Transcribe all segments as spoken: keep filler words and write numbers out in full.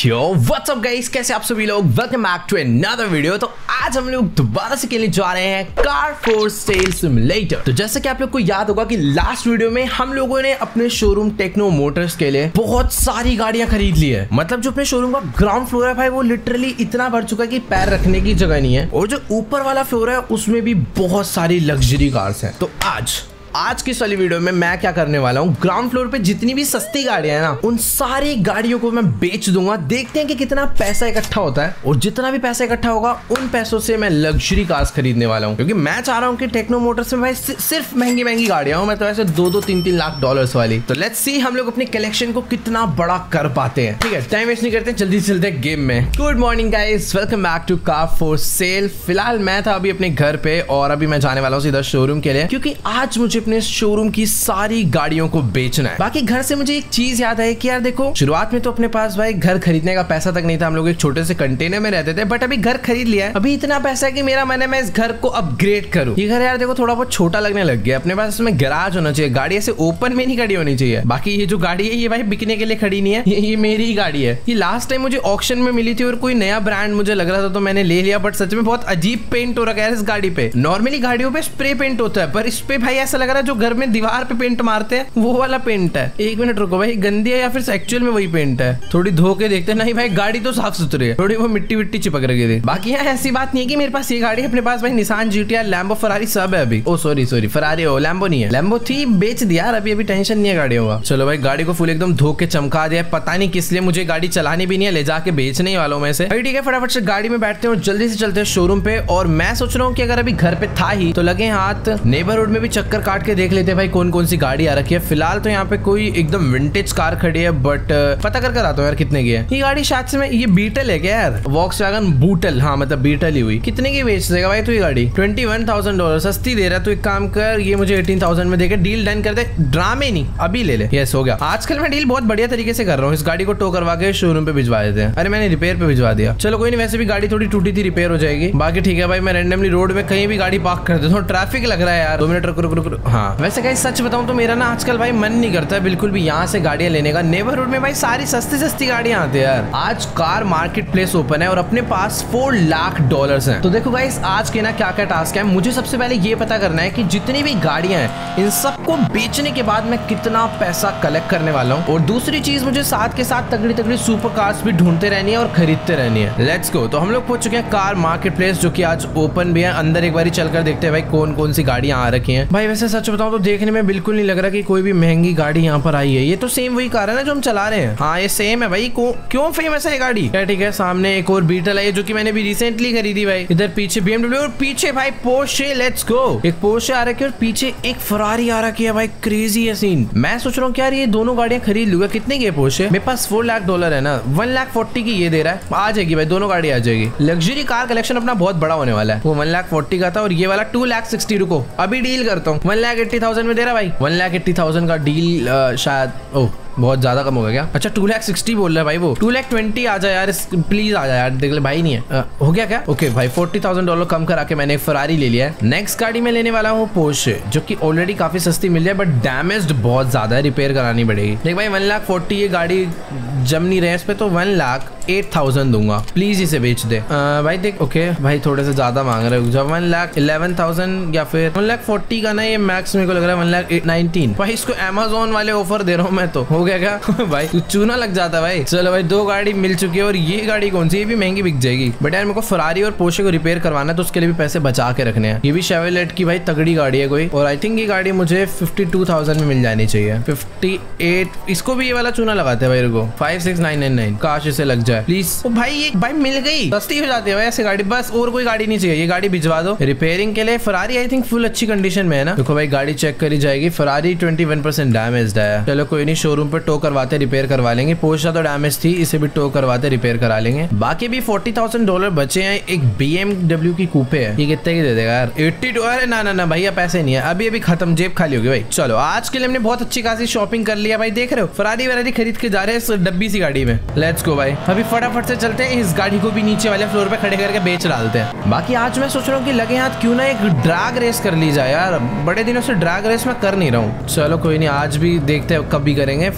Yo what's up guys, कैसे आप सभी लोग। Welcome back to another video. तो आज हम लोग दोबारा से खेलने जा रहे हैं कार फॉर सेल सिमुलेटर। तो जैसे कि आप लोग को याद होगा कि लास्ट वीडियो में हम लोगों ने अपने शोरूम टेक्नो मोटर्स के लिए बहुत सारी गाड़ियां खरीद ली है। मतलब जो अपने शोरूम का ग्राउंड फ्लोर है भाई, वो लिटरली इतना भर चुका है कि पैर रखने की जगह नहीं है। और जो ऊपर वाला फ्लोर है उसमें भी बहुत सारी लग्जरी कार्स हैं। तो आज आज की वाली वीडियो में मैं क्या करने वाला हूँ, ग्राउंड फ्लोर पे जितनी भी सस्ती गाड़ियां हैं ना, उन सारी गाड़ियों को मैं बेच दूंगा। देखते हैं कि कितना पैसा इकट्ठा होता है, और जितना भी पैसा इकट्ठा होगा उन पैसों से मैं लग्जरी कार्स खरीदने वाला हूँ। क्योंकि मैं चाह रहा हूँ कि टेक्नो मोटर्स में भाई सिर्फ महंगी महंगी गाड़ियां हो, मैं तो ऐसे दो दो तीन तीन लाख डॉलर्स वाली। तो लेट्स सी हम लोग अपनी कलेक्शन को कितना बड़ा कर पाते हैं। ठीक है, टाइम वेस्ट नहीं करते, जल्दी चलते हैं गेम में। Good morning guys, welcome back to car for sale. फिलहाल मैं था अभी अपने घर पे और अभी मैं जाने वाला हूँ सीधा शोरूम के लिए, क्योंकि आज मुझे अपने शोरूम की सारी गाड़ियों को बेचना है। बाकी घर से मुझे एक चीज याद है कि यार देखो, शुरुआत में तो अपने पास भाई घर खरीदने का पैसा तक नहीं था, हम लोग एक छोटे से कंटेनर में रहते थे। बट अभी घर खरीद लिया है, अभी इतना पैसा है कि मेरा मन है मैं इस घर को अपग्रेड करूं। ये घर यार देखो थोड़ा बहुत छोटा लगने लग गया। अपने पास इसमें गैराज होना चाहिए, गाड़ी ऐसे ओपन में नहीं खड़ी होनी चाहिए। बाकी ये जो गाड़ी है ये भाई बिकने के लिए खड़ी नहीं है, ये, ये मेरी ही गाड़ी है। ये लास्ट टाइम मुझे ऑक्शन में मिली थी और कोई नया ब्रांड मुझे लग रहा था तो मैंने ले लिया। बट सच में बहुत अजीब पेंट हो रखा है इस गाड़ी पे। नॉर्मली गाड़ियों पे स्प्रे पेंट होता है, पर इस पे भाई ऐसा लग रहा है जो घर में दीवार पे पेंट मारते हैं वो वाला पेंट है। एक मिनट रुको भाई, गंदी है या फिर एक्चुअल में वही पेंट है? थोड़ी धो के देखते हैं। नहीं भाई, गाड़ी तो साफ सुथरी है, थोड़ी वो मिट्टी विट्टी चिपक रही थी। बाकी यहाँ ऐसी बात नहीं है कि मेरे पास ये गाड़ी है। अपने पास भाई निसान जीटीआर, लैम्बो, फरारी सब है अभी। ओ सॉरी सॉरी फरारी हो, लैम्बो नहीं है। लैम्बो थी, बेच दिया यार, अभी अभी टेंशन नहीं है गाड़ियों का। चलो भाई, गाड़ी को फुल एकदम धो के चमका दिया। पता नहीं किस लिए, मुझे गाड़ी चलानी भी नहीं है, ले जाके बेचने वालों में से। ठीक है, फटाफट से गाड़ी में बैठते हैं और जल्दी से चलते हैं शोरूम पे। और मैं सोच रहा हूँ कि अगर अभी घर पे था ही तो लगे हाथ नेबरहुड में भी चक्कर काट के देख लेते हैं भाई कौन कौन सी गाड़ी आ रखी है। फिलहाल तो यहाँ पे कोई एकदम विंटेज कार खड़ी है, बट पता कर कर आता हूँ यार कितने की है ये गाड़ी। शायद से मैं, ये बीटल है क्या यार? वॉक्सवैगन बूटल, हाँ मतलब बीटल ही हुई। कितने की बेच देगा भाई तू ये गाड़ी? ट्वेंटी वन थाउजेंड डॉलर सस्ती दे रहा है। तो एक काम कर, ये मुझे एटीन थाउजेंड में देके डील डन कर दे। ड्रामे नहीं, अभी ले ले। यस हो गया। आजकल मैं डील बहुत बढ़िया तरीके से कर रहा हूँ। इस गाड़ी को टो करवा के शोरूम पे भिजवा देते हैं। अरे मैंने रिपेयर पे भिजवा दिया। चलो कोई नहीं, वैसे भी गाड़ी थोड़ी टूटी थी, रिपेयर हो जाएगी। बाकी ठीक है भाई, मैं रैंडमली रोड में कहीं भी गाड़ी पार्क कर देता हूँ। ट्रैफिक लग रहा है यार, दो मिनट रुक रुक रुक। हाँ वैसे गाइस सच बताऊँ तो मेरा ना आजकल भाई मन नहीं करता है बिल्कुल भी यहाँ से गाड़ियां लेने का। नेबरहुड में भाई सारी सस्ती सस्ती गाड़ियां आती है यार। आज कार मार्केट प्लेस ओपन है और अपने पास फोर लाख डॉलर्स हैं। तो देखो गाइस, आज के ना क्या क्या टास्क है। मुझे सबसे पहले ये पता करना है कि जितनी भी गाड़ियां हैं इन सबको बेचने के बाद मैं कितना पैसा कलेक्ट करने वाला हूँ। और दूसरी चीज, मुझे साथ के साथ तगड़ी तगड़ी सुपर कार्स भी ढूंढते रहनी है और खरीदते रहनी है। Let's go. तो हम लोग पहुंच चुके हैं कार मार्केट प्लेस, जो की आज ओपन भी है। अंदर एक बार चलकर देखते हैं भाई कौन कौन सी गाड़ियां आ रखी है। भाई वैसे सच बताऊं तो देखने में बिल्कुल नहीं लग रहा कि कोई भी महंगी गाड़ी यहाँ पर आई है। ये तो सेम वही कार है ना जो हम चला रहे हैं। हाँ ये सेम है भाई। क्यों फेमस है ये गाड़ी? ठीक है, सामने एक और बीटल है जो कि मैंने भी रिसेंटली खरीदी भाई। इधर पीछे बीएमडब्ल्यू और पीछे भाई पोर्शे। Let's go. एक पोर्शे आ रखी है और पीछे एक फरारी आ रखी है भाई। क्रेजी है सीन। मैं सोच रहा हूँ यार ये दोनों गाड़ियां खरीद लूंगा। कितने की है पोर्शे? मेरे पास फोर लाख डॉलर है ना, वन लाख फोर्टी की ये दे रहा है। आ जाएगी भाई, दोनों गाड़ी आ जाएगी। लग्जरी कार कलेक्शन अपना बहुत बड़ा होने वाला है। वो वन लाख फोर्टी का था और ये वाला टू लाख सिक्सटी। रुको अभी डील करता हूँ। वन लाख एट्टी थाउजेंड में दे रहा भाई। वन लाख एट्टी थाउजेंड का डील शायद। ओह बहुत ज्यादा कम हो गया क्या? अच्छा टू लाख सिक्सटी बोल रहा है भाई वो। टू लाख ट्वेंटी आ जाए यार, प्लीज आ जाए यार। देख ले भाई, नहीं है आ, हो गया क्या? ओके भाई, फोर्टी थाउजेंड डॉलर कम करा के मैंने एक फरारी ले लिया है। नेक्स्ट गाड़ी में लेने वाला हूँ पोर्शे, जो कि ऑलरेडी काफी सस्ती मिल जाए, बट डैमेज्ड बहुत ज्यादा है, रिपेयर करानी पड़ेगी। देख भाई वन लाख फोर्टी ये गाड़ी जम नहीं रहे इस पे, तो वन लाख एट थाउजेंड दूंगा। प्लीज इसे बेच दे। आ, भाई देख, ओके भाई थोड़े से ज्यादा मांग रहे हो। जब वन लाख इलेवन थाउजेंड या फिर वन लाख फोर्टी का ना ये मैक्स मेरे को लग रहा है वन लाख नाइनटीन। भाई इसको अमेजोन वाले ऑफर दे रहा हूँ मैं तो। हो गया क्या भाई? तू चूना लग जाता भाई। चलो भाई, दो गाड़ी मिल चुकी है और ये गाड़ी कौन सी? ये भी महंगी बिक जाएगी। बट यार मेरे को फरारी और पोर्शे को रिपेयर करवाना है, तो उसके लिए भी पैसे बचा के रखने हैं। ये भी शेवरलेट की भाई तगड़ी गाड़ी है कोई, और आई थिंक ये गाड़ी मुझे फिफ्टी टू थाउजेंड में मिल जानी चाहिए। Fifty eight. इसको भी ये वाला चूना लगाते हैं भाई। रुको, five six nine nine nine. काश इसे लग जाए प्लीज। ओ भाई ये भाई मिल गई, सस्ती हो जाती है भाई ऐसे गाड़ी। बस और कोई गाड़ी नहीं चाहिए, ये गाड़ी भिजवा दो रिपेयरिंग के लिए। फरारी आई थिंक फुल अच्छी कंडीशन में है ना। देखो भाई गाड़ी चेक करी जाएगी। Ferrari twenty one percent damaged है। चलो कोई नहीं, शोरूम पे टो करवाते रिपेयर करवा लेंगे। पोर्शे तो डैमेज थी, इसे भी टो करवाते रिपेयर करा लेंगे। बाकी भी फोर्टी थाउजेंड डॉलर बचे हैं। एक बीएमडब्ल्यू की कूपे है, ये कितने की दे देगा यार? Eighty two. अरे ना ना ना भैया पैसे नहीं है, अभी अभी खत्म, जेब खाली होगी भाई। चलो आज के लिए हमने बहुत अच्छी खासी शॉपिंग कर लिया भाई। देख रहे हो फरारी वरारी खरीद के जा रहे हैं इस डब्बी सी गाड़ी में। लेट्स गो भाई, अभी फटाफट से चलते हैं, इस गाड़ी को भी नीचे वाले फ्लोर पे खड़े करके बेच डालते हैं। बाकी आज मैं सोच रहा हूँ कि लगे हाथ क्यों ना एक ड्रैग रेस कर ली जाए यार। बड़े दिनों से ड्रैग रेस में कर नहीं रहा हूँ। चलो कोई नहीं, आज भी देखते हैं कब भी करेंगे।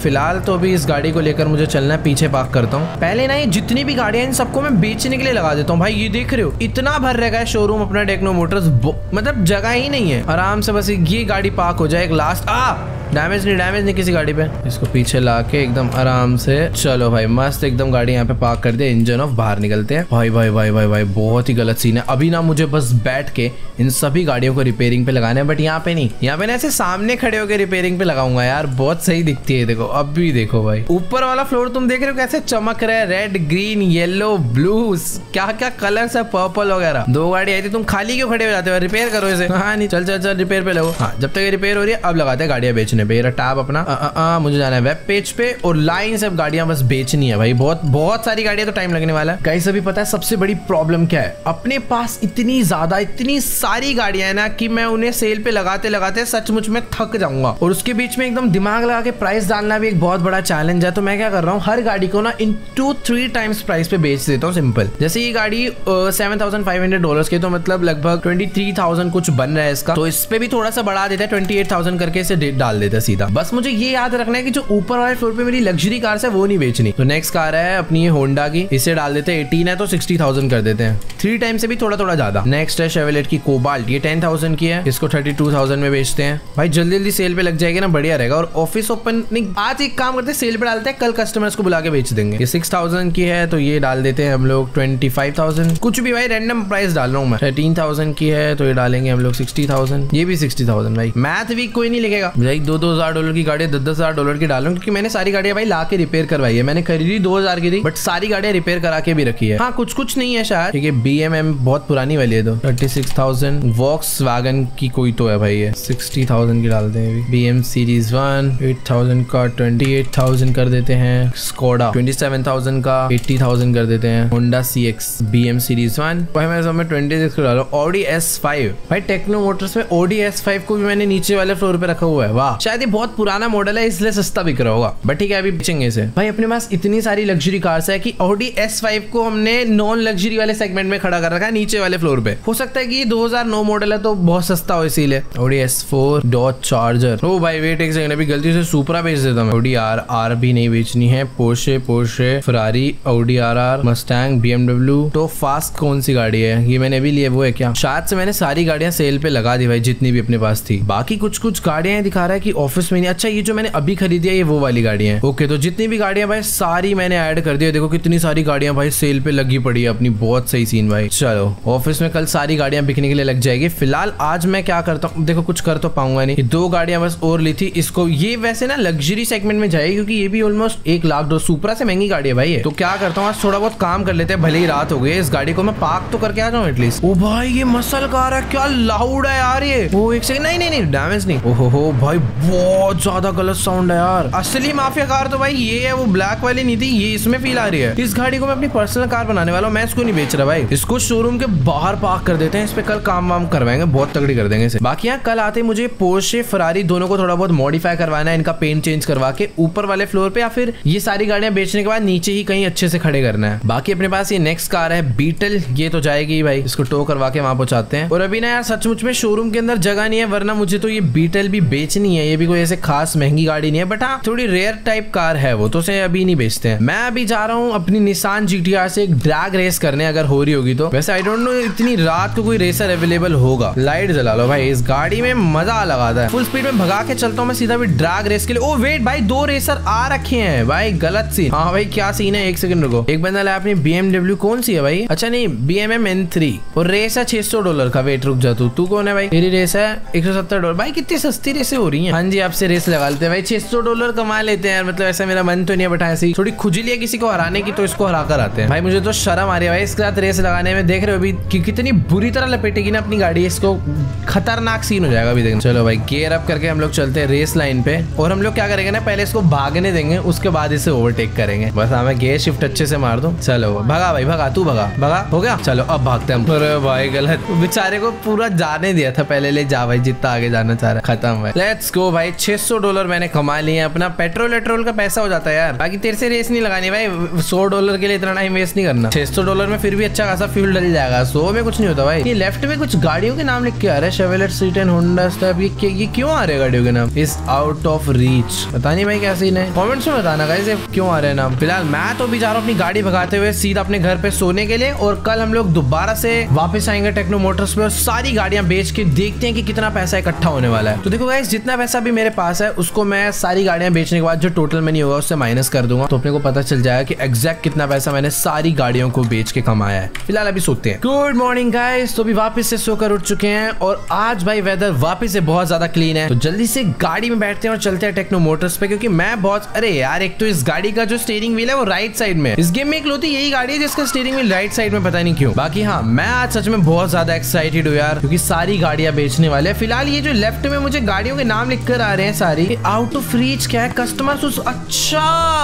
फिलहाल तो अभी इस गाड़ी को लेकर मुझे चलना है, पीछे पार्क करता हूँ। पहले ना ये जितनी भी गाड़ियां इन सबको मैं बेचने के लिए लगा देता हूँ। भाई ये देख रहे हो इतना भर रहेगा शोरूम अपना टेक्नो मोटर्स, मतलब जगह ही नहीं है। आराम से बस ये गाड़ी पार्क हो जाए एक लास्ट। आ डैमेज नहीं डैमेज नहीं किसी गाड़ी पे। इसको पीछे लाके एकदम आराम से चलो भाई, मस्त एकदम गाड़ी यहाँ पे पार्क कर दे। इंजन ऑफ, बाहर निकलते हैं। भाई भाई भाई भाई भाई बहुत ही गलत सीन है। अभी ना मुझे बस बैठ के इन सभी गाड़ियों को रिपेयरिंग पे लगाना है, बट यहाँ पे नहीं, यहाँ पे ना ऐसे सामने खड़े होकर रिपेयरिंग पे लगाऊंगा यार, बहुत सही दिखती है। देखो अब भी देखो भाई, ऊपर वाला फ्लोर तुम देख रहे हो कैसे चमक रहा है, रेड ग्रीन येलो ब्लू, क्या क्या कलर है, पर्पल वगैरह। दो गाड़ी आई थी, तुम खाली क्यों खड़े हो जाते हो? रिपेयर करो इसे। हाँ नहीं चल चल चल रिपेयर पे लगो। हाँ जब तक ये रिपेयर हो रही है अब लगाते हैं गाड़ियां बेचने पे। ये टैब अपना आ, आ, आ, मुझे जाना है वेब पेज पे और लाइन से गाड़ियां बस बेचनी है भाई। बहुत बहुत सारी गाड़ियां तो टाइम लगने वाला है। गाइस अभी पता है सबसे बड़ी प्रॉब्लम क्या है, अपने पास इतनी ज्यादा इतनी सारी गाड़ियां है ना कि मैं उन्हें सेल पे लगाते लगाते सचमुच में थक जाऊंगा, और उसके बीच में एकदम दिमाग लगा के प्राइस डालना भी एक बहुत बड़ा चैलेंज है। तो मैं क्या कर रहा हूँ, हर गाड़ी को ना in two three times price पे बेच देता हूँ। सिंपल, जैसे ये गाड़ी seven thousand five hundred dollar की, तो मतलब लगभग ट्वेंटी थ्री थाउजेंड कुछ बन रहा है इसका, तो इस पे भी थोड़ा सा बढ़ा देता है, ट्वेंटी एट थाउजेंड करके इसे डाल देता है सीधा। बस मुझे ये याद रखना है कि जो ऊपर वाले फ्लोर पे मेरी लग्जरी कार है वो नहीं बेचनी। तो नेक्स्ट कार है अपनी ये होंडा की, इसे डाल देते हैं, एटीन है तो सिक्सटी थाउजेंड कर देते हैं, थ्री टाइम से भी थोड़ा थोड़ा ज्यादा। नेक्स्ट है शेवलेट की कोबाल्ट, ये टेन थाउजेंड की है, इसको थर्टी टू थाउजेंड में बेचते हैं। भाई जल्दी जल्दी सेल पे लग जाएगी ना, बढ़िया रहेगा। और ऑफिस ओपन नहीं, आज एक काम करते हैं सेल पे डालते हैं, कल कस्टमर्स को बुला के बेच देंगे। ये सिक्स थाउजेंड की है तो ये डाल देते हैं हम लोग ट्वेंटी फाइव थाउजेंड, कुछ भी भाई रैंडम प्राइस डाल रहा हूँ मैं। थर्टीन थाउजेंड की है तो ये डालेंगे हम लोग सिक्सटी थाउजेंड, ये भी सिक्सटी थाउजेंड। भाई मैथ भी कोई नहीं लिखेगा भाई, दो दो हजार डॉलर की गाड़ी दस दस हजार डॉलर की डालूं, क्योंकि मैंने सारी गाड़ियां भाई ला के रिपेयर करवाई है। मैंने खरीदी दो हजार की थी, बट सारी गाड़ियां रिपेयर करा के भी रखी है। हाँ कुछ कुछ नहीं है शायद, ठीक है। बी एम एम बहुत पुरानी वाली है तो थर्टी सिक्स थाउजेंड, वॉक्सवैगन की कोई तो है भाई, ये सिक्सटी थाउजेंड की डालते हैं। B M series one eight thousand का ट्वेंटी एट थाउजेंड कर देते हैं। स्कोडा ट्वेंटी सेवन थाउजेंड का एट्टी थाउजेंड कर देते हैं। Honda C X B M series one भाई मैं सब में ट्वेंटी सिक्स डालो। ऑडी एस फाइव भाई टेक्नो मोटर्स में ऑडी एस फाइव को भी मैंने नीचे वाले फ्लोर पे रखा हुआ है। वाह, शायद ये बहुत पुराना मॉडल है इसलिए सस्ता बिक रहा होगा, बट ठीक है अभी बेचेंगे इसे। भाई अपने पास इतनी सारी लग्जरी कार्स है कि ऑडी एस फाइव को हमने नॉन लग्जरी वाले सेगमेंट में खड़ा कर रखा है, नीचे वाले फ्लोर पे। हो सकता है कि ये दो हजार नौ मॉडल है तो बहुत सस्ता हो इसीलिए। Audi S four Dodge Charger, oh भाई वेट एक सेकंड, अभी गलती से सुपरा बेच देता मैं। ऑडी आर आर भी नहीं बेचनी है। Porsche Porsche Ferrari Audi R R Mustang BMW. तो फास्ट कौन सी गाड़ी है ये मैंने अभी लिए वो है क्या? शायद से मैंने सारी गाड़ियां सेल पे लगा दी भाई जितनी भी अपने पास थी। बाकी कुछ कुछ गाड़ियां दिखा रहा है कि ऑफिस में नहीं। अच्छा ये जो मैंने अभी खरीदी है ये वो वाली गाड़ी है। ओके तो जितनी भी गाड़ियां भाई सारी मैंने ऐड कर दी है। देखो कितनी सारी गाड़ियां भाई सेल पे लगी पड़ी है अपनी, बहुत सही सीन भाई। चलो ऑफिस में कल सारी गाड़ियां बिकने के लिए लग जाएगी। फिलहाल आज मैं क्या करता हूँ, देखो कुछ कर तो पाऊंगा नहीं, दो गाड़ियां बस और ली थी। इसको ये वैसे ना लग्जरी सेगमेंट में जाएगी क्योंकि ये भी ऑलमोस्ट एक लाख दो सुपरा से महंगी गाड़ी है भाई ये। तो क्या करता हूँ आज थोड़ा बहुत काम कर लेते हैं, भले ही रात हो गई। इस गाड़ी को मैं पार्क तो करके आ जाऊँ एटलीस्ट। ओ भाई ये मसल कार है, क्या लाउड है यार ये। वो एक सेकंड, नहीं नहीं नहीं डैमेज नहीं। ओहो हो भाई बहुत ज्यादा गलत साउंड है यार। असली माफिया कार तो भाई ये है, वो ब्लैक वाली नहीं थी, ये इसमें फील आ रही है। इस गाड़ी को मैं अपनी पर्सनल कार बनाने वाला हूँ, मैं इसको नहीं बेच रहा भाई। इसको शोरूम के बाहर पार्क कर देते हैं, इस पे कल काम वाम करवाएंगे, बहुत तगड़ी कर देंगे इसे। बाकी यहाँ कल आते मुझे पोर्शे फरारी दोनों को थोड़ा बहुत मॉडिफाई करवाना है, इनका पेंट चेंज करवा के ऊपर वाले फ्लोर पे, या फिर ये सारी गाड़ियां बेचने के बाद नीचे ही कहीं अच्छे से खड़े करना है। बाकी अपने पास ये नेक्स्ट कार है बीटल, ये तो जाएगी भाई, इसको टो करवा के वहां पहुंचाते हैं। और अभी ना यार सचमुच में शोरूम के अंदर जगह नहीं है, वरना मुझे तो ये बीटल भी बेचनी है। ये भी कोई ऐसे खास महंगी गाड़ी नहीं है, बट हाँ थोड़ी रेयर टाइप कार है वो, तो उसे अभी नहीं बेचते हैं। मैं अभी जा रहा हूँ अपनी निसान जीटीआर से एक ड्रैग रेस करने, अगर हो रही होगी तो। वैसे आई डोंट नो इतनी रात को कोई रेसर अवेलेबल होगा। लाइट जला लो भाई, इस गाड़ी में मजा लगाता है। फुल स्पीड में भगा के चलता हूँ मैं सीधा भी ड्रैग रेस के लिए। ओ वेट भाई दो रेसर आ रखे हैं भाई, गलत सीन। हाँ भाई क्या सीन है, एक सेकंड रुको। एक बंदा लाया अपनी बीएमडब्ल्यू, कौन सी है भाई? अच्छा नहीं बीएमएम एन थ्री, और रेस है छह सौ डॉलर का। वेट रुक जा, तू तू कौन है भाई? मेरी रेस है एक सौ सत्तर डॉलर। भाई कितनी सस्ती रेसें हो रही हैं। हाँ जी आपसे रेस लगा लेते हैं भाई, छह सौ डॉलर कमा लेते हैं यार। मतलब ऐसा मेरा मन तो नहीं है, बट ऐसी थोड़ी खुजली है किसी को हराने की, तो इसको हरा कर आते हैं भाई। मुझे तो शर्म आ रही है भाई इसके साथ रेस लगाने में। देख रहे हो अभी कि कितनी बुरी तरह लपेटेगी ना अपनी गाड़ी, इसको खतरनाक सीन हो जाएगा अभी देखना। चलो भाई गियर अप करके हम लोग चलते हैं रेस लाइन पे, और हम लोग क्या करेंगे ना, पहले इसको भागने देंगे, उसके बाद इसे ओवरटेक करेंगे। बस हमें गियर शिफ्ट अच्छे से मार दो। चलो भगा भाई भगा, तू भगा भगा, हो गया। चलो अब भागते हम। अरे भाई गलत, बेचारे को पूरा जाने दिया था पहले, ले जा भाई जितना आगे जाना चाह रहा है, खत्म है। लेट्स गो भाई छह सौ डॉलर मैंने कमा लिए। अपना पेट्रोल वेट्रोल का पैसा हो जाता है यार। बाकी तेरे से रेस नहीं लगानी भाई, सौ डॉलर के लिए इतना टाइम वेस्ट नहीं करना। छह सौ डॉलर में फिर भी अच्छा खासा फ्यूल डल जाएगा, सौ में कुछ नहीं होता भाई। ये लेफ्ट में कुछ गाड़ियों के नाम लिख के आ रहा है, Chevrolet Seat and Honda step. ये ये क्यों आ रहे हैं गाड़ियों के नाम? इज आउट ऑफ रीच, पता नहीं भाई क्या सीन है, कमेंट्स में बताना गाइस क्यों आ रहे हैं नाम। फिलहाल मैं तो भी जा रहा हूँ अपनी गाड़ी भगाते हुए सीधा अपने घर पे सोने के लिए, और कल हम लोग दोबारा से वापस आएंगे टेक्नो मोटर्स पे और सारी गाड़ियां बेच के देखते हैं कि कितना पैसा इकट्ठा होने वाला है। तो देखो गाइस, जितना पैसा भी मेरे पास है उसको मैं सारी गाड़ियां बेचने के बाद जो टोटल मनी होगा उससे माइनस कर दूंगा, तो अपने को पता चल जाएगा कि एग्जैक्ट कितना पैसा मैंने सारी गाड़ियों को बेच के कमाया है। फिलहाल अभी सोते हैं। गुड मॉर्निंग गाइस, तो भी वापस से सोकर उठ चुके हैं और आज भाई वेदर वापस से बहुत ज्यादा क्लीन है, तो जल्दी से गाड़ी में बैठते हैं और चलते हैं टेक्नो मोटर्स पे। क्योंकि मैं बहुत, अरे यार एक तो इस गाड़ी का जो स्टीयरिंग व्हील है वो राइट साइड में, इस गेम में इकलौती यही गाड़ी है जिसका स्टीयरिंग व्हील राइट साइड में, पता नहीं क्यों। बाकी हाँ, मैं आज सच में बहुत ज्यादा एक्साइटेड हूँ यार, क्योंकि सारी गाड़ियां बेचने वाले हैं। फिलहाल ये जो लेफ्ट में मुझे गाड़ियों के नाम लिख कर आ रहे हैं सारी, आउट ऑफ रीच क्या है, कस्टमर, अच्छा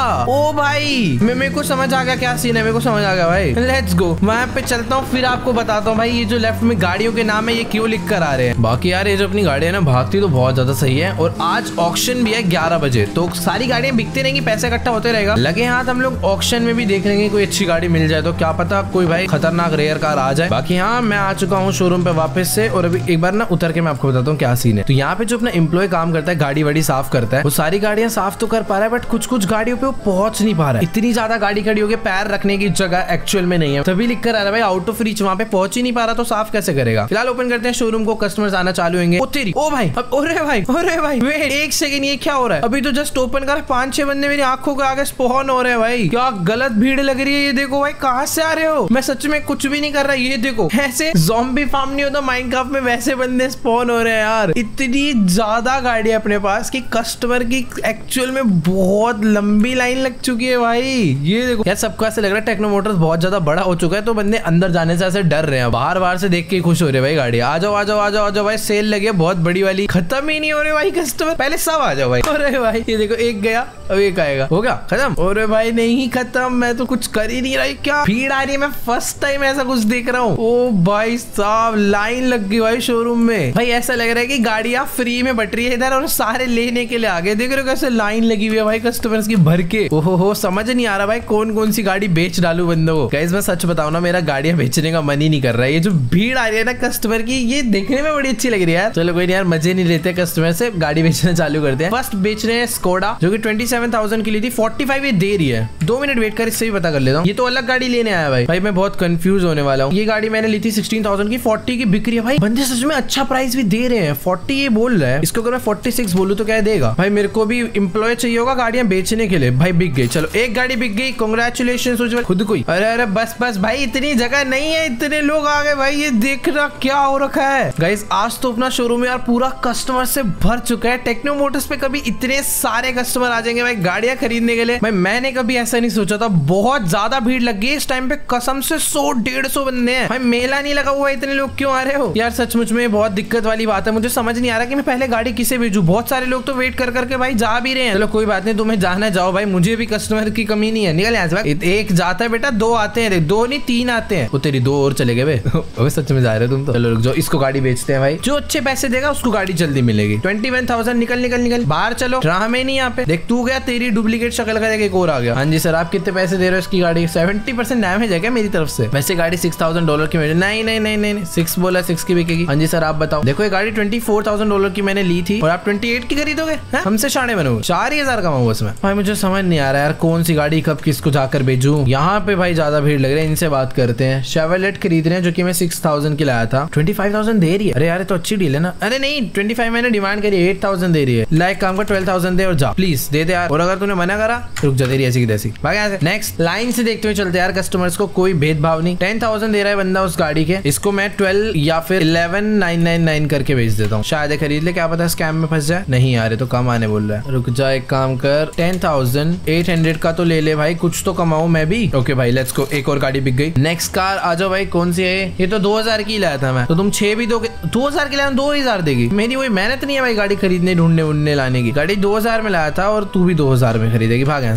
ओ भाई मैं मेरे को समझ आ गया क्या सीन है, मेरे को समझ आ गया भाई। लेट्स गो, वहां पे चलता हूँ फिर आपको बताता हूँ भाई ये जो लेफ्ट में गाड़ियों के नाम है ये क्यों लिख कर आ रहे हैं। बाकी यार ये जो अपनी गाड़ी है ना भागती तो बहुत ज्यादा सही है, और आज ऑक्शन भी है ग्यारह बजे, तो सारी गाड़ियां बिकती रहेंगी, पैसा इकट्ठा होते रहेगा। लगे हाथ हम लोग ऑक्शन में भी देख लेंगे, कोई अच्छी गाड़ी मिल जाए तो क्या पता कोई भाई खतरनाक रेयर कार आ जाए। बाकी हाँ, मैं आ चुका हूँ शोरूम पे वापस से, और अभी एक बार ना उतर के मैं आपको बताता हूँ क्या सीन है। तो यहाँ पे जो अपना एम्प्लॉय काम करता है, गाड़ी वाड़ी साफ करता है, वो सारी गाड़ियां साफ तो कर पा रहा है, बट कुछ कुछ गाड़ियों पे वो पहुंच नहीं पा रहा है। इतनी ज्यादा गाड़ी खड़ी हो गई, पैर रखने की जगह एक्चुअल में नहीं है, तभी लिख कर आ रहा है भाई आउट ऑफ रीच, वहां पे पहुंच ही नहीं पा रहा, तो साफ कैसे करेगा। फिलहाल ओपन करते हैं शोरूम को, कस्टमर्स आना चालू होंगे। ओ तेरी, ओ भाई, अब अरे भाई, अरे भाई वेट एक सेकंड, ये क्या हो रहा है? अभी तो जस्ट ओपन करा, पांच छह बंदे मेरी आंखों के आगे स्पॉन हो रहे हैं भाई, क्या गलत भीड़ लग रही है। ये देखो भाई, कहां से आ रहे हो? मैं सच में कुछ भी नहीं कर रहा, ये देखो ऐसे ज़ॉम्बी फार्म नहीं होता माइनक्राफ्ट में, वैसे बंदे स्पॉन हो रहे हैं यार। इतनी ज्यादा गाड़ी अपने पास कि कस्टमर की एक्चुअल में बहुत लंबी लाइन लग चुकी है भाई। ये देखो यार, सबको ऐसे लग रहा है टेक्नो मोटर्स बहुत ज्यादा बड़ा हो चुका है, तो बंदे अंदर जाने से ऐसे डर रहे हैं, बाहर बाहर से देख के खुश हो रहे हैं भाई। गाड़ी आ जाओ आ जाओ आ जाओ आ जाओ भाई, सेल लगी है बहुत बड़ी वाली, खत्म ही नहीं हो रहे भाई कस्टमर, पहले सब आ जाओ भाई। अरे भाई ये देखो, एक गया अब एक आएगा, हो गया खत्म। अरे भाई नहीं खत्म, मैं तो कुछ कर ही नहीं रहा, क्या भीड़ आ रही है, मैं फर्स्ट टाइम ऐसा कुछ देख रहा हूँ। ओ भाई साहब, लाइन लग गई भाई शोरूम में भाई, ऐसा लग रहा है कि गाड़ियां फ्री में बट रही है इधर, और सारे लेने के लिए आगे। देख रहे हो कैसे लाइन लगी हुई है भाई कस्टमर्स की भर के। ओहो हो, समझ नहीं आ रहा भाई कौन कौन सी गाड़ी बेच डालू बंदों को। गाइस मैं सच बताऊं ना, मेरा गाड़ियां बेचने का मन ही नहीं कर रहा है। ये जो भीड़ आ रही है ना कस्टमर की, ये देखने में बड़ी अच्छी लग रही है यार। चलो कोई नहीं यार, मजे नहीं लेते कस्टमर से, गाड़ी बेचना चालू करते हैं। फर्स्ट बेच रहे हैं स्कोडा, जो कि ट्वेंटी सेवन थाउजेंड की ली थी, फोर्टी फाइव ये दे रही है। दो मिनट वेट कर, इससे भी पता कर लेता हूँ। ये तो अलग गाड़ी लेने आया भाई भाई मैं बहुत कंफ्यूज होने वाला हूँ। ये गाड़ी मैंने ली थी सिक्सटीन थाउजेंड की, फोर्टी की बिक रही है भाई। बंदे सच में अच्छा प्राइस भी दे रहे हैं, फोर्टी ये बोल रहा है। इसको अगर मैं फोर्टी सिक्स बोलूँ तो क्या देगा भाई? मेरे को भी एम्प्लॉय चाहिए होगा गाड़ियां बेचने के लिए। भाई बिक गई, चलो एक गाड़ी बिक गई, कांग्रेचुलेशंस उज्जवल खुद को ही। अरे अरे बस बस भाई, इतनी जगह नहीं है, इतने लोग आ गए भाई, ये देख रहा क्या हो रखा है। गाइस आज तो अपना शोरूम यार पूरा कस्टमर से भर चुका है। टेक्नो मोटर्स पे कभी इतने सारे कस्टमर आ जाएंगे भाई गाड़ियां खरीदने के लिए, भाई मैंने कभी ऐसा नहीं सोचा था। बहुत ज्यादा भीड़ लग गई इस टाइम पे, कसम से सौ डेढ़ सौ बंदे हैं भाई, मेला नहीं लगा हुआ, इतने लोग क्यों आ रहे हो यार? सचमुच में बहुत दिक्कत वाली बात है, मुझे समझ नहीं आ रहा कि मैं पहले गाड़ी किसे भेजूं। बहुत सारे लोग तो वेट कर करके भाई जा भी रहे हैं। चलो कोई बात नहीं, तुम्हें जाना जाओ भाई, मुझे भी कस्टमर की कमी नहीं है। निकल यहाँ से भाई, एक जाता है बेटा, दो आते हैं, दो नहीं तीन आते हैं। वो तेरी दो और चले गए भाई, सच में जा रहे हो तुम तो। चलो रुक जाओ, इसको गाड़ी बेचते हैं भाई, जो अच्छे पैसे देगा उसको गाड़ी जल्दी मिलेगी। ट्वेंटी वन थाउजेंड, निकल निकल निकल बाहर, चलो ड्रामे नहीं यहाँ पे। देख तू गया, तेरी डुप्लीकेट शक्ल का एक और आ गया। हाँ जी सर, आप कितने पैसे दे रहे हो इसकी गाड़ी? सेवेंटी परसेंट डैमेज है क्या मेरी तरफ से? वैसे गाड़ी सिक्स थाउजेंड डॉलर की मेरी, नहीं नहीं नहीं नहीं सिक्स बोला, सिक्स की बिकेगी। हाँ जी सर आप बताओ। देखो ये गाड़ी ट्वेंटी फोर थाउजेंड डॉलर की मैंने ली थी, और आप ट्वेंटी एट की खरीदोगे? हमसे शाणे बनोगे, चार ही हजार कमाओ उसमें। भाई मुझे समझ नहीं आ रहा यार कौन सी गाड़ी कब किसको जाकर भेजूं। यहाँ पे भाई ज्यादा भीड़ लग रही है, इनसे बात करते हैं। शेवरलेट खरीद रहे हैं, जो कि मैं सिक्स थाउजेंड की लाया था, ट्वेंटी फाइव थाउजेंड दे रही है। अरे यार तो अच्छी डील है ना। अरे नहीं, ट्वेंटी फाइव मैंने डिमांड करी, एट थाउजेंड दे रही है। लाइक काम का ट्वेल्व थाउजेंड दे और जा, प्लीज दे दे यार। और अगर तूने मना करा रुक जा, तेरी ऐसी की तैसी। भाग यहाँ से। नेक्स्ट लाइन से देखते हुए चलते यार, कस्टमर्स को कोई भेदभाव नहीं। टेन थाउजेंड दे रहा है बंदा उस गाड़ी के, इसको मैं ट्वेल्व या फिर इलेवन नाइन नाइन नाइन करके बेच देता हूँ, शायद खरीद ले, क्या पता स्कैम में फंस जाए। नहीं यार तो कम आने बोल रहा है। रुक जा, एक काम कर, टेन थाउजेंड एट हंड्रेड का तो ले ले भाई, कुछ तो कमाऊं मैं भी। ओके भाई लेट्स गो, एक और गाड़ी बिक गई। नेक्स्ट कार आ जाओ भाई, कौन सी है? ये तो दो हजार की लाया था मैं, तो तुम छह भी दोगे? दो हजार की लाया, दो हजार देगी? मेरी वही मेहनत नहीं है भाई गाड़ी खरीदने ढूंढने उड़ने लाने की। गाड़ी दो हजार में लाया था और तू भी दो हजार में खरीदेगी, भाग यहाँ से।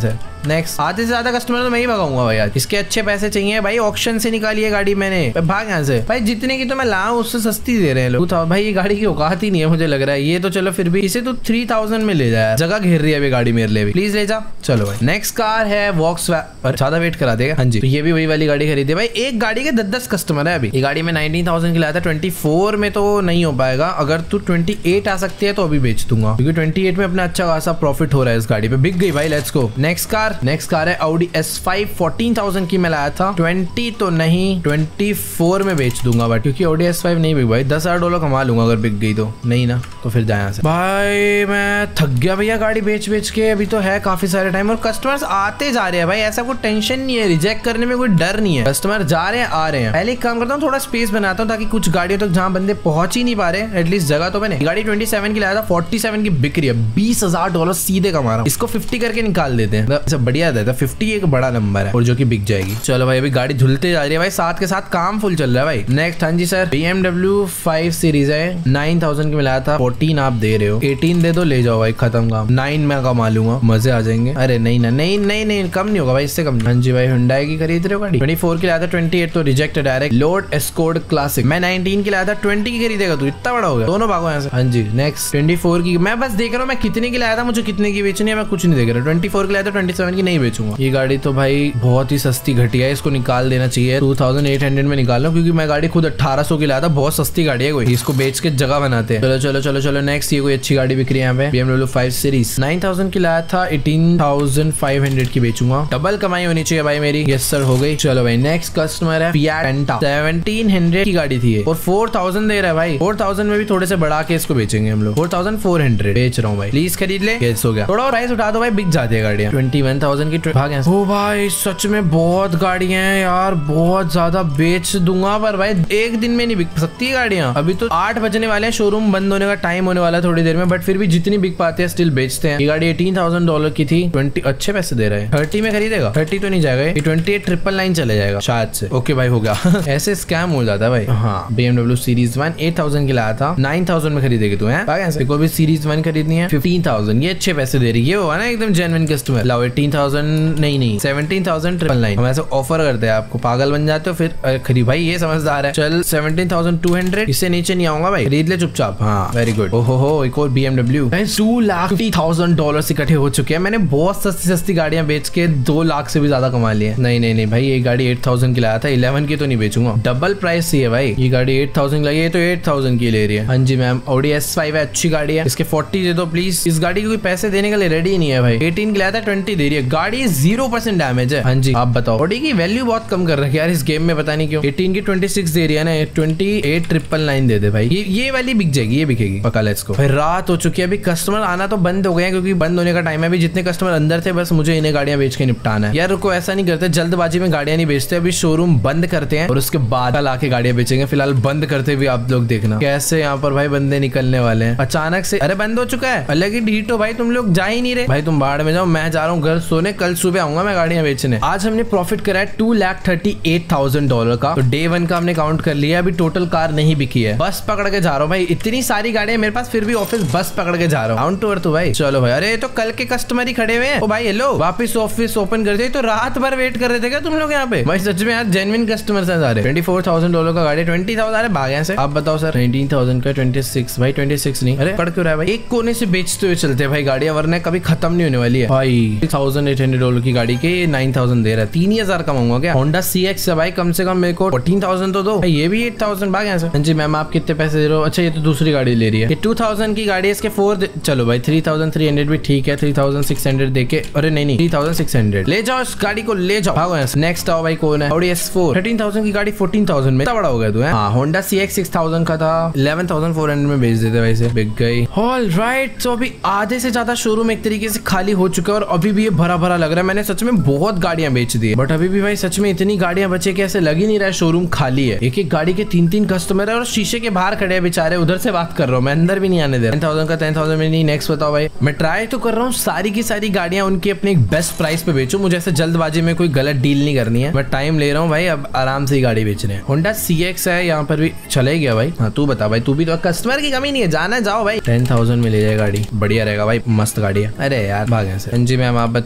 नेक्स्ट। आधे से ज्यादा कस्टमर तो मैं ही भगाऊंगा भाई आज। इसके अच्छे पैसे चाहिए भाई, ऑक्शन से निकाली है गाड़ी मैंने, भाग यहाँ से भाई। जितने की तो मैं लाऊं उससे सस्ती दे रहे हैं लोग भाई। ये गाड़ी की औकात ही नहीं है मुझे लग रहा है। ये तो चलो फिर भी इसे तो थ्री थाउजेंड में ले जाए, जगह घेर रही है अभी गाड़ी मेरे लिए भी, प्लीज ले जा। चलो भाई नेक्स्ट कार है वॉक्स, ज्यादा वेट करा देगा। हाँ जी, तो ये भी वही वाली गाड़ी खरीदी भाई। एक गाड़ी के दस दस कस्टमर है अभी। ये गाड़ी में नाइनटीन थाउजेंड की लाया था, ट्वेंटी फोर में तो नहीं हो पाएगा। अगर तू ट्वेंटी एट आ सकती है तो अभी बेच दूंगा, क्योंकि ट्वेंटी एट में अपना अच्छा खासा प्रॉफिट हो रहा है इस गाड़ी पे। बिक गई भाई, let's go. Next car next car है Audi S five, fourteen thousand की मैं लाया था। ट्वेंटी तो नहीं, ट्वेंटी फोर में बेच दूंगा बट, क्योंकि ऑडी एस फाइव नहीं बिक भाई। दस हजार डॉलर कमा लूंगा अगर बिक गई तो, नहीं ना तो फिर जाए से। भाई मैं थक गया भैया गाड़ी बेच बेच के। अभी तो है काफी सारे टाइम और कस्टमर्स आते जा रहे हैं भाई। ऐसा कोई टेंशन नहीं है, रिजेक्ट करने में कोई डर नहीं है। कस्टमर जा रहे हैं आ रहे हैं। पहले एक काम करता हूँ, थोड़ा स्पेस बनाता हूँ ताकि कुछ गाड़ियों तक जहाँ बंदे पहुंच ही नहीं पा रहे एटलीस्ट जगह तो बने। गाड़ी ट्वेंटी सेवन की लाया था, फोर्टी सेवन की बिक रही है, बीस हजार डॉलर सीधे कमा रहा हूँ। इसको फिफ्टी करके निकाल देते हैं, सब बढ़िया रहता है। फिफ्टी एक बड़ा नंबर है और जो की बिक जाएगी। चलो भाई अभी गाड़ी झुलते जा रही है भाई, साथ के साथ काम फुल चल रहा है भाई। नेक्स्ट हाँ जी sir, B M W five series है, नाइन थाउजेंड की मिलाया था, फोर्टीन आप दे रहे हो, एटीन दे दो ले जाओ भाई, खत्म काम। नाइन में कमा लूंगा, मजे आ जाएंगे। अरे नहीं ना, नहीं नहीं नहीं कम नहीं होगा भाई, इससे कम नहीं। हाँ जी भाई हुंडई की खरीद रहे हो गाड़ी, ट्वेंटी फोर की लाया था, ट्वेंटी एट तो रिजेक्ट डायरेक्ट। लोड एस्कॉर्ट क्लासिक मैं नाइनटीन की लाया था, ट्वेंटी की खरीदेगा तू, इतना बड़ा हो गया। दोनों भागो यहाँ से। हाँ जी नेक्स्ट ट्वेंटी फोर की मैं बस देख रहा हूँ मैं कितने की लाया था, मुझे कितने की बेचनी है मैं कुछ नहीं देख रहा। ट्वेंटी फोर की लाया था, ट्वेंटी सेवन की नहीं बेचूंगा। ये गाड़ी तो भाई बहुत ही सस्ती घटिया है, इसको निकाल देना चाहिए। टू थाउजेंड एट हंड्रेड में निकाल लो, क्योंकि मैं गाड़ी खुद अठारह सौ की लाया था, बहुत सस्ती गाड़ी है कोई, इसको बेच के जगह बनाते हैं। चलो चलो चलो चलो नेक्स्ट। ये कोई अच्छी गाड़ी बिक रही है यहाँ पे, B M W five series, nine thousand की लाया था, एटीन थाउजेंड फाइव हंड्रेड की बेचूंगा। डबल कमाई होनी चाहिए भाई मेरी। यस सर हो गई। चलो भाई नेक्स्ट कस्टमर है फिएट पेंटा, सेवनटीन हंड्रेड की गाड़ी थी और फोर थाउजेंड दे रहा है भाई। फोर थाउजेंड में भी थोड़े से बढ़ा के इसको बेचेंगे हम लोग। फोर थाउजेंड फोर हंड्रेड बेच रहा हूँ भाई, प्लीज खरीद ले। यस हो गया, थोड़ा और प्राइस उठा दो भाई, बिक जाती है गाड़ियाँ। ट्वेंटी वन थाउजेंड की भाग है। ओ भाई सच में बहुत गाड़ियां हैं यार, बहुत ज्यादा बेच दूंगा पर भाई एक दिन में नहीं बिक सकती गाड़ियां। अभी तो आठ बजने वाले हैं, शोरूम बंद होने का टाइम होने वाला है थोड़ी देर में, बट फिर भी जितनी बिक पाते हैं स्टिल बेचते हैं। ये गाड़ी एटीन थाउजेंड डॉलर की थी, ट्वेंटी अच्छे पैसे दे रहे हैं। थर्टी में खरीदेगा, थर्टी तो नहीं जाएगा, ये ट्वेंटी एट ट्रिपल नाइन चले जाएगा शायद से। ओके भाई हो गया। ऐसे स्कैम हो जाता है भाई। हाँ B M W series one eight thousand की लाया था, नाइन थाउजेंड में खरीदेगी तू है। को भी सीरीज वन खरीदनी है, फिफ्टीन थाउजेंड ये अच्छे पैसे दे रही है। ये हुआ ना एकदम जेन्युइन कस्टमर। लाओ एटीन थाउजेंड नहीं नहीं सेवनटीन थाउजेंड ट्रिपल नाइन। हम ऐसे ऑफर करते हैं आपको, पागल बन जाते हो फिर खरीद भाई, ये समझदार है। चल सेवनटीन थाउजेंड टू हंड्रेड, इससे नीचे नहीं आऊंगा भाई, खरीद ले चुपचाप। हाँ वेरी गुड। ओहो हो एक और B M W, two lakh fifty thousand dollar इकट्ठे हो चुके हैं। मैंने बहुत सस्ती सस्ती गाड़ियां बेच के दो लाख से भी ज्यादा कमा लिया। नहीं नहीं नहीं भाई ये गाड़ी एट थाउजेंड की लाया था, इलेवन की तो नहीं बेचूंगा, डबल प्राइस ही है भाई। ये गाड़ी एट थाउजेंड लगी है तो एट थाउजेंड की ले रही है। हाँ जी मैम ऑडी एस फाइव है, अच्छी गाड़ी है, इसके फोर्टी दे दो प्लीज। इस गाड़ी को कोई पैसे देने के लिए रेडी नहीं है भाई। एटीन की लाया था, ट्वेंटी दे रही है, गाड़ी जीरो परसेंट डैमेज है। हाँ जी आप बताओ, ऑडी की वैल्यू बहुत कम कर रखी है यार इस गेम में, पता नहीं क्यों। एटीन की ट्वेंटी सिक्स दे रही है ना, ट्वेंटी एट ट्रिपल नाइन दे दे भाई। ये ये वाली बिक जाएगी, ये बिकेगी पक्का। लेट्स गो भाई, रात हो चुकी है, अभी कस्टमर आना तो बंद हो गए हैं क्योंकि बंद होने का टाइम है। अभी जितने कस्टमर अंदर थे बस मुझे इन्हें गाड़ियां बेच के निपटाना है यार। रुको ऐसा नहीं करते, जल्दबाजी में गाड़ियां नहीं बेचते, अभी शोरूम बंद करते हैं और उसके बाद कल आके गाड़ियां बेचेंगे। फिलहाल बंद करते हुए आप लोग देखना कैसे यहाँ पर भाई बंदे निकलने वाले हैं अचानक से। अरे बंद हो चुका है, अलग ही ढीट हो भाई, तुम लोग जा ही नहीं रहे भाई। तुम बाहर में जाओ, मैं जा रहा हूँ घर सोने, कल सुबह आऊंगा मैं गाड़ियां बेचने। आज हमने प्रॉफिट करा है two lakh thirty eight thousand dollar का, तो डे वन का हमने काउंट कर लिया। अभी टोटल कार नहीं बिकी है, बस पकड़ के जा रहा हूँ भाई। इतनी सारी गाड़ियां मेरे पास, फिर भी ऑफिस बस पकड़ के जा रहा हूँ। काउंट टू अर्थ भाई। चलो भाई, अरे तो कल के कस्टमर ही खड़े हुए हैं। ओ भाई हेलो, वापस ऑफिस ओपन कर दे, तो रात भर वेट कर रहे थे क्या तुम लोग यहाँ पे? भाई सच में यार जेन्युइन कस्टमर है सारे। ट्वेंटी फोर थाउजेंड डॉलर का गाड़ी, ट्वेंटी थाउजेंड अरे भाग से। आप बताओ सर, नाइनटीन थाउजेंड का ट्वेंटी सिक्स भाई, ट्वेंटी सिक्स नहीं, अरे पड़ क्यों रहा है भाई? एक कोने से बेचते हुए चलते भाई गाड़ियां, वरना कभी खत्म नहीं होने वाली है भाई। थाउजेंड एट हंड्रेड डॉलर की गाड़ी के नाइन थाउजेंड दे रहा है, तीन ही हजार कमाऊंगा क्या? होंडा सी एक्स है भाई, कम से कम मेरे को फोर्टीन थाउजेंड तो दो। ये भी एट थाउजेंड भाग यहाँ से। हाँ जी मैम आप कितने पैसे दे रहे हो? अच्छा ये तो दूसरी गाड़ी ले रही है, ये टू थाउजेंड की गाड़ी है, इसके फोर। चलो भाई थ्री थाउजेंड थ्री हंड्रेड भी ठीक है, थ्री थाउजेंड सिक्स हंड्रेड देके, अरे नहीं नहीं थ्री थाउजेंड सिक्स हंड्रेड ले जाओ इस गाड़ी को, ले जाओ भागो यहाँ से। नेक्स्ट आओ भाई कौन है? Audi S four, thirteen thousand की गाड़ी फोर्टीन थाउजेंड में, इतना बड़ा हो गया तू है। हाँ Honda C X six thousand का था, इलेवन थाउजेंड फोर हंड्रेड में बेच देते वैसे, बिक गई। ऑल राइट, तो अभी आधे से ज्यादा शोरूम एक तरीके से खाली हो चुका है और अभी भी ये भरा भरा लग रहा है। मैंने सच में बहुत गाड़ियां बेच दी है, बट अभी भी भाई सच में इतनी गाड़ियां बचे कि ऐसे लग ही नहीं रहा है शोरूम खाली है। एक एक गाड़ी के तीन तीन कस्टमर है और शीशे के बाहर खड़े हैं बेचारे, उधर से बात कर रहा हूँ मैं, अंदर भी नहीं आने दे। टेन थाउजेंड का टेन थाउजेंड में नहीं। नेक्स्ट बताओ भाई, मैं ट्राई तो कर रहा हूँ सारी की सारी गाड़ियां उनके अपने बेस्ट प्राइस पे बेचूं। मुझे ऐसे जल्दबाजी में कोई गलत डील नहीं करनी है, मैं टाइम ले रहा हूँ भाई, अब आराम से ही गाड़ी बेच रहे हैं। होंडा सी एक्स है यहाँ पर भी, चला ही गया भाई। हाँ तू बता भाई, तू भी तो कस्टमर की कमी नहीं है, जाना जाओ भाई। टेन थाउजेंड में ले जाए गाड़ी, बढ़िया रहेगा भाई, मस्त गाड़ी है। अरे यार भाग यहाँ से। हाँ जी मैम आप बताइए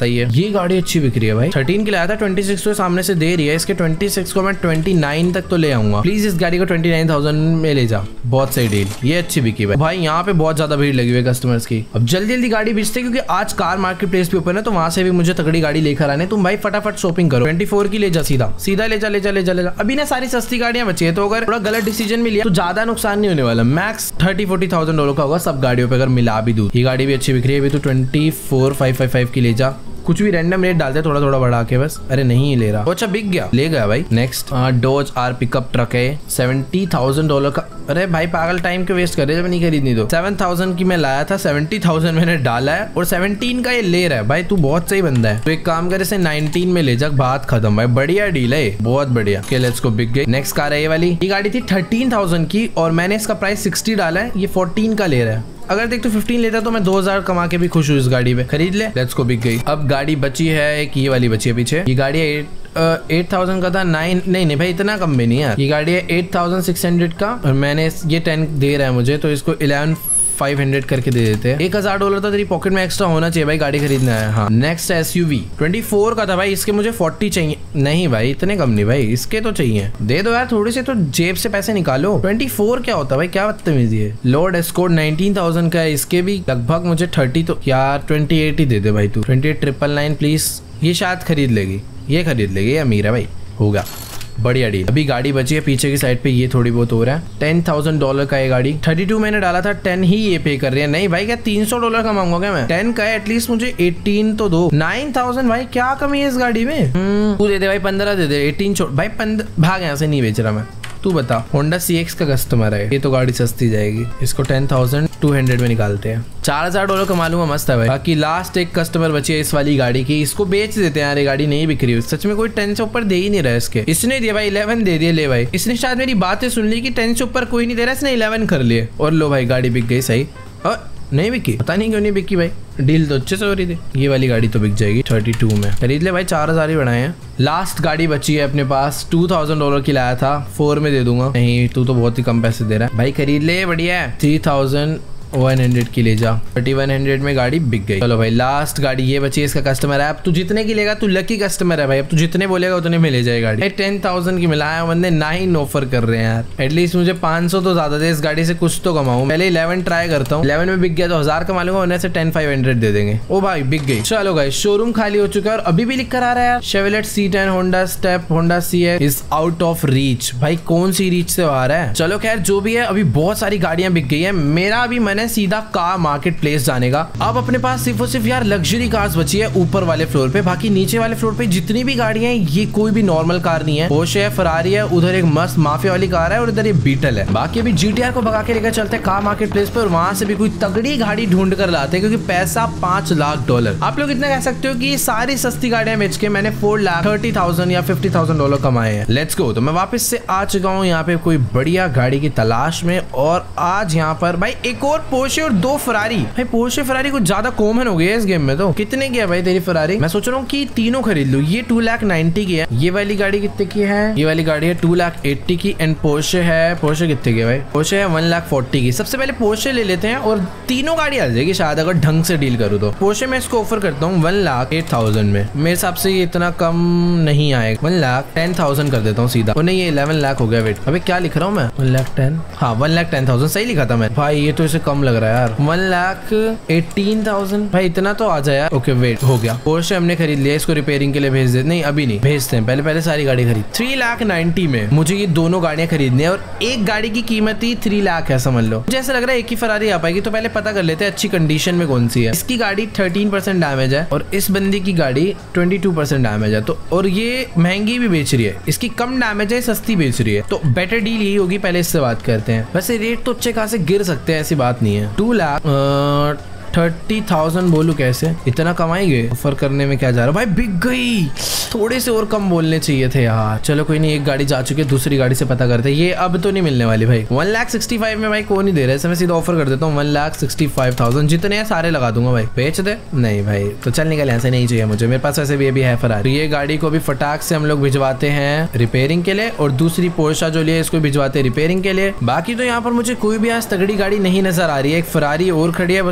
भाई ये ये गाड़ी अच्छी बिक रही है भाई। थर्टीन की लाया था, ट्वेंटी सिक्स तो सामने से दे रही है। इसके ट्वेंटी सिक्स को मैं ट्वेंटी नाइन तक तो ले आऊंगा। प्लीज इस गाड़ी को ट्वेंटी नाइन थाउजेंड में ले जा। बहुत सही डील, ये अच्छी बिकी भाई। भाई यहाँ पे बहुत ज्यादा भीड़ लगी हुई है कस्टमर्स की। अब जल्दी जल्दी गाड़ी बेचते क्योंकि आज कार मार्केट प्लेस पे ओपन है, तो वहां से भी मुझे तगड़ी गाड़ी लेकर आने। तुम भाई फटाफट शॉपिंग करो। ट्वेंटी फोर की ले जा, सीधा सीधा ले जा ले जा ले जा ले जा। अभी ना सारी सस्ती गाड़ियां बची है, तो अगर थोड़ा गलत डिसीजन में लिया तो ज्यादा नुकसान नहीं होने वाला। Max thirty forty thousand dollar का होगा सब गाड़ियों पे अगर मिला भी दूं। ये गाड़ी भी अच्छी बिक रही है। अभी तो twenty four five five five की ले जा। कुछ भी रैंडम रेट डालते थोड़ा थोड़ा बढ़ा के बस। अरे नहीं ले रहा। अच्छा बिक गया, ले गया भाई। Next Dodge R pickup truck है, सेवेंटी थाउजेंड डॉलर का। अरे भाई पागल, टाइम के वेस्ट कर रहे जब नहीं खरीदनी तो। सेवन थाउजेंड की मैं लाया था, सेवेंटी थाउजेंड मैंने डाला है और सेवनटीन का ये ले रहा है भाई। तू बहुत सही बंदा है। तो एक काम करे, इसे नाइनटीन में ले जा, बात खत्म भाई। बढ़िया डील है, बहुत बढ़िया। के लेट्स को बिक गई। नेक्स्ट कार है ये वाली। ये गाड़ी थी थर्टीन थाउजेंड की और मैंने इसका प्राइस सिक्सटी डाला है। ये फोर्टीन का ले रहा है। अगर देख तो फिफ्टीन लेता तो मैं दो हज़ार कमा के भी खुश हूँ इस गाड़ी पे। खरीद ले। लेट्स को बिक गई। अब गाड़ी बची है एक, ये वाली बची है पीछे। ये गाड़ी है एट थाउजेंड का था, नाइन नहीं नहीं भाई इतना कम भी नहीं है। ये गाड़ी है एट थाउजेंड सिक्स हंड्रेड का और मैंने ये टेन दे रहा है मुझे, तो इसको इलेवन फाइव हंड्रेड करके दे देते हैं। एक हजार डॉलर तो तेरी पॉकेट में एक्स्ट्रा होना चाहिए भाई, गाड़ी खरीदना है। हाँ नेक्स्ट एसयूवी ट्वेंटी फोर का था भाई। इसके मुझे फोर्टी चाहिए। नहीं भाई इतने कम नहीं भाई, इसके तो चाहिए। दे दो यार थोड़ी से तो जेब से पैसे निकालो। ट्वेंटी फोर क्या होता है भाई, क्या बदतमीजी है। लोड एस्कॉर्ट नाइनटीन थाउजेंड का है। इसके भी लगभग मुझे थर्टी तो यार ट्वेंटी एट ही दे दे भाई तू। Twenty eight triple nine please. ये शायद खरीद लेगी, ये खरीद लेगी। अमीर है भाई, होगा बढ़िया डील। अभी गाड़ी बची है पीछे की साइड पे, ये थोड़ी बहुत हो रहा है। टेन थाउजेंड डॉलर का ये गाड़ी। थर्टी टू मैंने डाला था, टेन ही ये पे कर रही है। नहीं भाई क्या तीन सौ डॉलर का मांगूंगा क्या मैं? टेन का है, एटलीस्ट मुझे एटीन तो दो। नाइन थाउजेंड भाई क्या कमी है इस गाड़ी में? तू दे दे भाई, पंद्रह दे दे। एटीन छोड़ भाई, पंद्रह भाग यहाँ से, नहीं बेच रहा मैं। तू बता। होंडा सी एक्स का कस्टमर है ये, तो गाड़ी सस्ती जाएगी। इसको टेन थाउजेंड टू हंड्रेड में निकालते हैं। चार हजार डॉलर कमा लूंगा, मस्त है भाई। बाकी लास्ट एक कस्टमर बची है इस वाली गाड़ी की, इसको बेच देते हैं यार। ये गाड़ी नहीं बिक रही, सच में कोई टेन से ऊपर दे ही नहीं रहा इसके। इसने दिया भाई इलेवन दे दिए। ले भाई, इसने शायद मेरी बातें सुन ली कि टेन से ऊपर कोई नहीं दे रहा, इसने इलेवन कर लिए। और लो भाई गाड़ी बिक गई। सही। और नहीं बिकी, पता नहीं क्यों नहीं बिकी भाई। डील तो अच्छे से हो रही थी। ये वाली गाड़ी तो बिक जाएगी थर्टी टू में। खरीद ले भाई, चार हजार ही बढ़ाए हैं। लास्ट गाड़ी बची है अपने पास, टू थाउजेंड डॉलर की लाया था, फोर में दे दूंगा। नहीं तू तो बहुत ही कम पैसे दे रहा है भाई, खरीद ले, बढ़िया है। थ्री थाउजेंड वन हंड्रेड की ले जा। थर्टी वन हंड्रेड में गाड़ी बिक गई। चलो भाई लास्ट गाड़ी ये बची है, इसका कस्टमर है। अब तू जितने की लेगा, तू लकी कस्टमर है भाई। अब तू जितने बोलेगा उतने में ले जाए गाड़ी। टेन थाउजेंड की मिला है, बंदे नाइन ऑफर कर रहे हैं यार। एटलीस्ट मुझे पाँच सौ तो ज्यादा दे, इस गाड़ी से कुछ तो कमाऊं। पहले इलेवन ट्राई करता हूँ, इलेवन में बिक गया तो हजार कमा लूंगा, वरना से टेन फाइव हंड्रेड दे देंगे। ओ भाई बिक गई। चलो गाइस शोरूम खाली हो चुका है और अभी भी लिख कर आ रहा है यार, Chevrolet C ten, Honda step, Honda C X is out of reach. भाई कौन सी रीच से आ रहा है? चलो खैर जो भी है, अभी बहुत सारी गाड़ियां बिक गई है। मेरा अभी मन है सीधा कार मार्केट प्लेस जाने का। अब अपने पास सिर्फ और सिर्फ यार लग्जरी कार्स बची है ऊपर वाले फ्लोर पे। बाकी नीचे वाले फ्लोर पे जितनी भी गाड़ियां हैं, ये कोई भी नॉर्मल कार नहीं है। पोर्शे है, फरारी है, उधर एक मस्त माफिया वाली कार है और इधर ये बीटल है। बाकी अभी जीटीआर को भगा के लेकर चलते हैं कार मार्केट प्लेस पे और वहां से भी कोई तगड़ी गाड़ी ढूंढ कर लाते हैं, क्योंकि पैसा पांच लाख डॉलर। आप लोग इतना कह सकते हो कि सारी सस्ती गाड़ियां बेच के मैंने फोर लाख थर्टी थाउजेंड या फिफ्टी थाउजेंड डॉलर कमाए हैं। Let's go. तो मैं वापस से आ चुका हूँ यहाँ पे कोई बढ़िया गाड़ी की तलाश में, और आज यहाँ पर भाई एक और पोर्शे और दो फरारी। भाई पोर्शे फरारी कुछ ज्यादा कॉमन हो गई है इस गेम में। तो कितने की है भाई तेरी फरारी? मैं सोच रहा हूँ कि तीनों खरीद लूं। ये टू लाख नाइन्टी की है। ये वाली गाड़ी कितने की है? ये वाली गाड़ी है टू लाख एट्टी की। एंड पोर्शे है, पोर्शे कितने की है भाई? पोर्शे है वन लाख फोर्टी की। सबसे पहले पोर्शे ले लेते हैं और तीनों गाड़ी आ जाएगी शायद, अगर ढंग से डील करूँ तो। पोर्शे में इसको ऑफर करता हूँ वन लाख एट थाउजेंड में। मेरे हिसाब से ये इतना कम नहीं आएगा, वन लाख टेन थाउजेंड कर देता हूँ सीधा। और नहीं ये इलेवन लाख हो गया। वेट, अबे क्या लिख रहा हूँ मैं? वन लाख टेन, हाँ वन लाख टेन थाउजेंड सही लिखा था मैं। भाई ये तो इसे कम लग रहा है यार, वन लाख एटीन थाउजेंड। भाई इतना तो आ जाए यार। ओके वेट, हो गया। पोर्शे हमने खरीद लिया, इसको रिपेयरिंग के लिए भेज दे। नहीं अभी नहीं भेजते हैं, पहले पहले सारी गाड़ी खरीद। थ्री लाख नाइन्टी में मुझे ये दोनों गाड़ियां खरीदनी है और एक गाड़ी की कीमत ही थ्री लाख है समझ लो। मुझे ऐसा लग रहा है एक ही फरारी आ पाएगी, तो पहले पता कर लेते हैं अच्छी कंडीशन में कौन सी है। इसकी गाड़ी थर्टीन परसेंट डैमेज है और इस बंदी की गाड़ी ट्वेंटी टू परसेंट डैमेज है। तो और ये महंगी भी बेच रही है, इसकी कम डैमेज है, सस्ती बेच रही है। तो बेटर डील यही होगी, पहले इससे बात करते हैं। वैसे रेट तो अच्छे खासे गिर सकते हैं, ऐसी बात नहीं है। टू लाख थर्टी थाउजेंड बोलू कैसे, इतना कमाएंगे? ऑफर करने में क्या जा रहा है? भाई बिक गई। थोड़े से और कम बोलने चाहिए थे यार। चलो कोई नहीं, एक गाड़ी जा चुकी है, दूसरी गाड़ी से पता करते हैं। ये अब तो नहीं मिलने वाली भाई। वन लाख सिक्सटी फाइव में भाई कौन नहीं दे रहा है, मैं सीधा ऑफर कर देता हूँ one lakh sixty five thousand. जितने हैं सारे लगा दूंगा भाई। बेच दे? नहीं भाई, तो चल निकल, ऐसे नहीं चाहिए मुझे। मेरे पास वैसे भी अभी है फरारी। ये गाड़ी को भी फटाक से हम लोग भिजवाते हैं रिपेयरिंग के लिए, और दूसरी पोर्शा जो लिए इसको भिजवाते हैं रिपेयरिंग के लिए। बाकी तो यहाँ पर मुझे कोई भी आज तगड़ी गाड़ी नहीं नजर आ रही है। एक फरारी और खड़ी है बस, उसके अलावा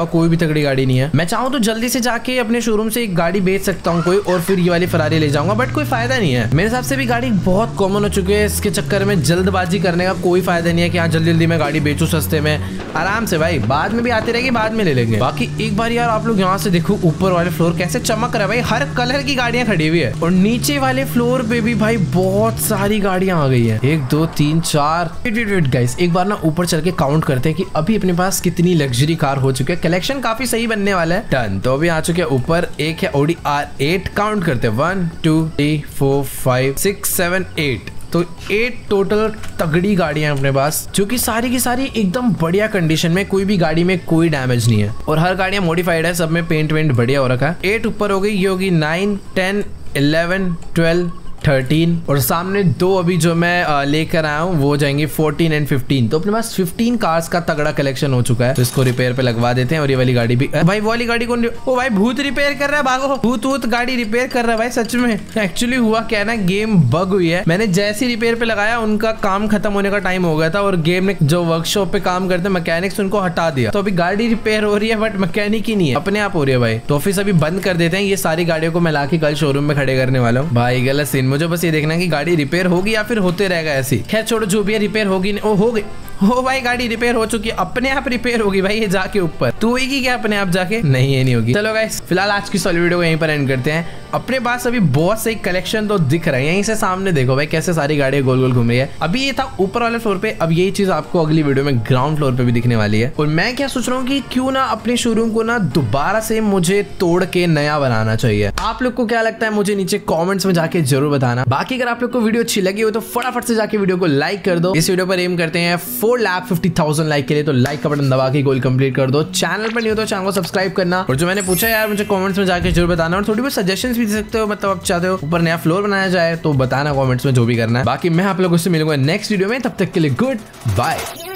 अलावा कोई भी तगड़ी गाड़ी नहीं है। मैं चाहूँ तो जल्दी से जाके अपने शोरूम से एक गाड़ी बेच सकता हूँ कोई, और फिर ये वाली फरारी ले जाऊंगा, बट कोई फायदा नहीं है। मेरे हिसाब से भी गाड़ी बहुत कॉमन हो चुकी है, इसके चक्कर में जल्दबाजी करने का कोई फायदा नहीं है कि हाँ जल्दी जल्दी मैं गाड़ी बेचूं सस्ते में। आराम से भाई, बाद में भी आती रहेगी, बाद में ले लेंगे। बाकी एक बार यार आप लोग यहाँ से देखो ऊपर वाले फ्लोर कैसे चमक रहा है भाई, हर कलर की गाड़ियां खड़ी हुई है। और नीचे वाले फ्लोर पे भी भाई बहुत सारी गाड़ियां आ गई है, एक दो तीन चार। वेट वेट वेट गाइस, एक बार ना ऊपर चल के काउंट करते हैं कि अभी अपने पास कितनी लग्जरी कार हो चुकी है। कलेक्शन काफी सही बनने वाला है। डन, तो अभी आ चुके हैं ऊपर। एक है ऑडी आर एट, काउंट करते हैं one two three four five six seven eight, तो एट टोटल तगड़ी गाड़ियां हैं अपने पास, जो कि सारी की सारी एकदम बढ़िया कंडीशन में, कोई भी गाड़ी में कोई डैमेज नहीं है। और हर गाड़ियां मॉडिफाइड है, सब में पेंट वेंट बढ़िया हो रखा है। एट ऊपर हो गई, ये होगी nine ten eleven twelve thirteen, और सामने दो अभी जो मैं लेकर आया हूँ वो हो जाएंगे फोर्टीन एंड फिफ्टीन। तो अपने पास फिफ्टीन कार्स का तगड़ा कलेक्शन हो चुका है, तो इसको रिपेयर पे लगवा देते हैं। और ये वाली गाड़ी भी, भाई वो वाली गाड़ी कौन, ओ भाई भूत रिपेयर कर रहा है, भागो। भूत भूत गाड़ी रिपेयर कर रहा है भाई, सच में। एक्चुअली हुआ क्या है ना, गेम बग हुई है। मैंने जैसे रिपेयर पे लगाया, उनका काम खत्म होने का टाइम हो गया था, और गेम ने जो वर्कशॉप पे काम करते मैकेनिक्स उनको हटा दिया। तो अभी गाड़ी रिपेयर हो रही है, बट मैकेनिक ही नहीं है, अपने आप हो रही है भाई। तो ऑफिस अभी बंद कर देते हैं, ये सारी गाड़ियों को मैं लाके कल शोरूम में खड़े करने वाला हूँ। भाई गलत सीन, मुझे बस ये देखना कि गाड़ी रिपेयर होगी या फिर होते रहेगा ऐसी। खैर छोड़ो, जो भी है रिपेयर होगी। ओ हो गई, हो भाई गाड़ी रिपेयर हो चुकी है, अपने आप रिपेयर होगी भाई। ये जाके ऊपर तू होगी क्या अपने आप जाके? नहीं, ये नहीं होगी। चलो गाइस, फिलहाल आज की सॉलिड वीडियो को यहीं पर एंड करते हैं। अपने पास अभी बहुत सही कलेक्शन तो दिख रहा है, यहीं से सामने देखो भाई कैसे सारी गाड़ियां गोल गोल घूम रही है। अभी ये था ऊपर वाले फ्लोर पे, अब यही चीज आपको अगली वीडियो में ग्राउंड फ्लोर पे भी दिखने वाली है। और मैं क्या सोच रहा हूँ कि क्यों ना अपने शोरूम को ना दोबारा से मुझे तोड़ के नया बनाना चाहिए। आप लोग को क्या लगता है मुझे नीचे कॉमेंट्स में जाके जरूर बताना। बाकी अगर आप लोग को वीडियो अच्छी लगी हो तो फटाफट से जाके वीडियो को लाइक कर दो। इस वीडियो पर एम करते हैं four lakh fifty thousand like के लिए, तो लाइक का बटन दबा के गोल कंप्लीट कर दो। चैनल पर नहीं हो तो चैनल को सब्सक्राइब करना। और जो मैंने पूछा यार मुझे कमेंट्स में जाके जरूर बताना, और थोड़ी बहुत सजेशंस भी दे सकते हो, मतलब आप चाहते हो ऊपर नया फ्लोर बनाया जाए तो बताना कमेंट्स में, जो भी करना है। बाकी मैं आप लोगों से मिलूंगा नेक्स्ट वीडियो में, तब तक के लिए गुड बाय।